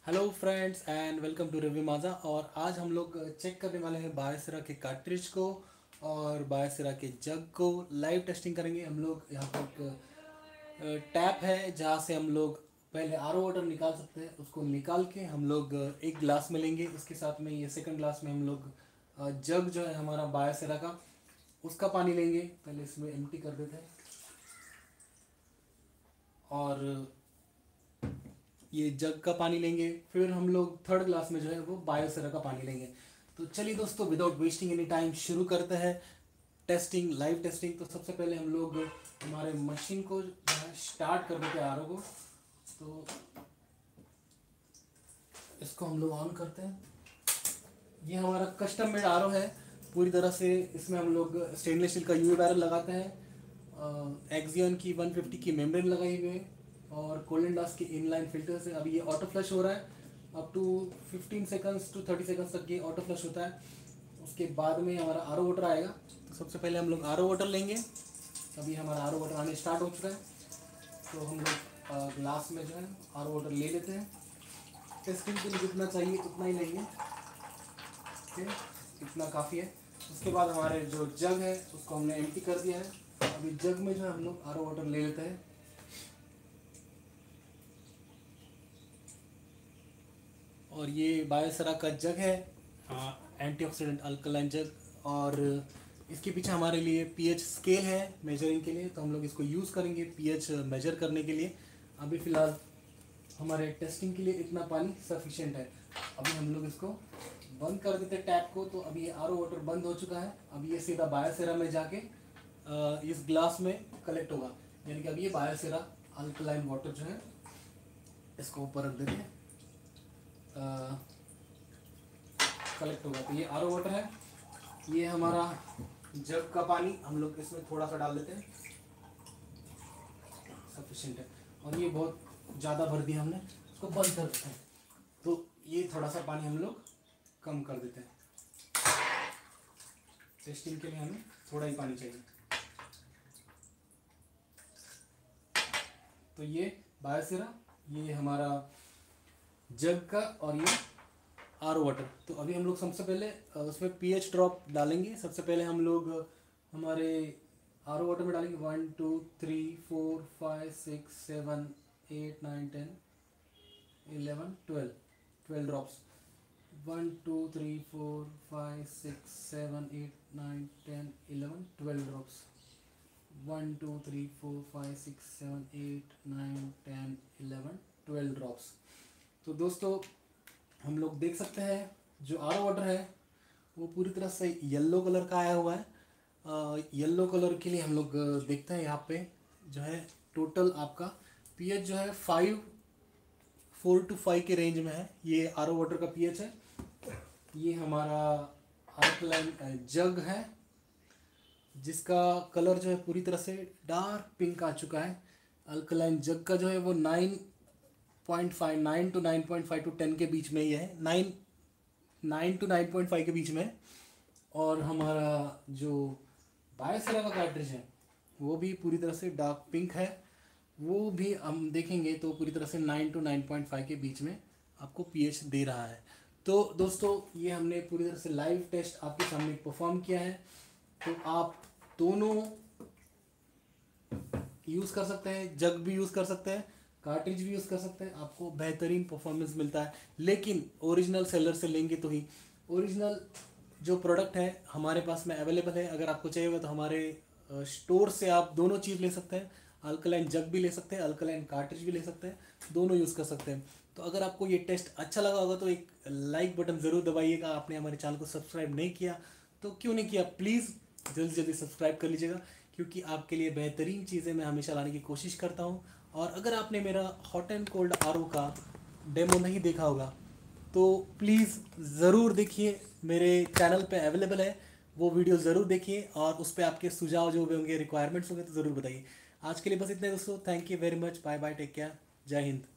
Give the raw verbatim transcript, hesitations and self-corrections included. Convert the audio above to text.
Hello friends and welcome to review Maja. और आज हम लोग चेक करने वाले हैं बायोसिरा के कार्ट्रिज को और बायोसिरा के जग को लाइव टेस्टिंग करेंगे। हम लोग यहाँ पर एक टैप है जहाँ से हम लोग पहले आर ओ वाटर निकाल सकते हैं। उसको निकाल के हम लोग एक ग्लास में लेंगे। उसके साथ में ये सेकंड ग्लास में हम लोग जग जो है हमारा बायोसिरा का उसका पानी लेंगे। पहले इसमें एम्प्टी कर देते हैं और ये जग का पानी लेंगे। फिर हम लोग थर्ड ग्लास में जो है वो बायोसिरा का पानी लेंगे। तो चलिए दोस्तों, विदाउट वेस्टिंग एनी टाइम शुरू करते हैं टेस्टिंग, लाइव टेस्टिंग। तो सबसे पहले हम लोग हमारे मशीन को स्टार्ट कर देते हैं आर ओ को। तो इसको हम लोग ऑन करते हैं। ये हमारा कस्टम मेड आर ओ है पूरी तरह से। इसमें हम लोग स्टेनलेस स्टील का यूवी बैरल लगाते हैं, एक्सियन की वन फिफ्टी की मेम्ब्रेन लगाई हुई है और कोलिंडास की इनलाइन फिल्टर से। अभी ये ऑटो फ्लश हो रहा है। Up to fifteen seconds to thirty seconds तक ये ऑटो फ्लश होता है। उसके बाद में हमारा आर ओ वाटर आएगा। तो सबसे पहले हम लोग आर ओ वाटर लेंगे। अभी हमारा आर ओ वाटर आने स्टार्ट हो चुका है। तो हम लोग ग्लास में जो है आर ओ वाटर ले लेते हैं। टेस्टिंग के लिए जितना चाहिए उतना ही लेंगे, ठीक है, इतना काफ़ी है। उसके बाद हमारे जो जग है उसको हमने एम्प्टी कर दिया है। अभी जग में जो है हम लोग आर ओ वाटर ले लेते हैं। और ये बायोसरा का जग है, एंटीऑक्सीडेंट अल्कलाइन जग। और इसके पीछे हमारे लिए पीएच स्केल है मेजरिंग के लिए। तो हम लोग इसको यूज़ करेंगे पीएच मेजर करने के लिए। अभी फ़िलहाल हमारे टेस्टिंग के लिए इतना पानी सफिशिएंट है। अभी हम लोग इसको बंद कर देते हैं टैप को। तो अभी ये आर ओ वाटर बंद हो चुका है। अभी ये सीधा बायोसेरा में जाके इस ग्लास में कलेक्ट होगा। यानी कि अभी ये बायोसेरा अल्कलाइन वाटर जो है इसको ऊपर रख देते हैं, कलेक्ट होगा। तो ये आर ओ वाटर है। ये हमारा जग का पानी हम लोग इसमें थोड़ा सा डाल देते हैं, सफिशिएंट है। और ये बहुत ज़्यादा भर दिया हमने, इसको बंद कर देते हैं। तो ये थोड़ा सा पानी हम लोग कम कर देते हैं। टेस्टिंग के लिए हमें थोड़ा ही पानी चाहिए। तो ये बायोसिरा, ये हमारा जग का, और ये आर ओ वाटर। तो अभी हम लोग सबसे पहले उसमें पीएच ड्रॉप डालेंगे। सबसे पहले हम लोग हमारे आर ओ वाटर में डालेंगे one two three four five six seven eight nine ten eleven twelve twelve drops. One two three four five six seven eight nine ten eleven twelve drops. One two three four five six seven eight nine ten eleven twelve drops. तो दोस्तों, हम लोग देख सकते हैं जो are O water है वो पूरी तरह से येलो कलर का आया हुआ है। येलो कलर के लिए हम लोग देखते हैं यहाँ पे जो है टोटल आपका पीएच जो है फाइव फोर टू फाइव के रेंज में है। ये आर ओ वाटर का पीएच है। ये हमारा अल्कलाइन जग है जिसका कलर जो है पूरी तरह से डार्क पिंक आ चुका है। अल्कलाइन जग का जो है वो nine point five nine to nine point five to ten के बीच में ही है, nine nine to nine point five के बीच में। और हमारा जो बायोसेरा का कार्ट्रिज है वो भी पूरी तरह से डार्क पिंक है। वो भी हम देखेंगे तो पूरी तरह से nine to nine point five के बीच में आपको पीएच दे रहा है। तो दोस्तों, ये हमने पूरी तरह से लाइव टेस्ट आपके सामने परफॉर्म किया है। तो आप दोनों यूज़ कर सकते हैं, जग भी यूज़ कर सकते हैं, कार्ट्रिज भी यूज़ कर सकते हैं। आपको बेहतरीन परफॉर्मेंस मिलता है। लेकिन ओरिजिनल सेलर से लेंगे तो ही। ओरिजिनल जो प्रोडक्ट है हमारे पास में अवेलेबल है। अगर आपको चाहिए होगा तो हमारे स्टोर से आप दोनों चीज़ ले सकते हैं। अल्कलाइन जग भी ले सकते हैं, अल्कलाइन कार्ट्रिज भी ले सकते हैं, दोनों यूज़ कर सकते हैं। तो अगर आपको ये टेस्ट अच्छा लगा होगा तो एक लाइक बटन ज़रूर दबाइएगा। आपने हमारे चैनल को सब्सक्राइब नहीं किया तो क्यों नहीं किया, प्लीज़ जल्दी जल्दी सब्सक्राइब कर लीजिएगा, क्योंकि आपके लिए बेहतरीन चीज़ें मैं हमेशा लाने की कोशिश करता हूँ। और अगर आपने मेरा hot and cold R O का डेमो नहीं देखा होगा तो प्लीज़ ज़रूर देखिए, मेरे चैनल पे अवेलेबल है, वो वीडियो ज़रूर देखिए। और उस पर आपके सुझाव जो भी होंगे, रिक्वायरमेंट्स होंगे तो ज़रूर बताइए। आज के लिए बस इतना ही दोस्तों। Thank you very much. Bye bye, take care, Jai Hind.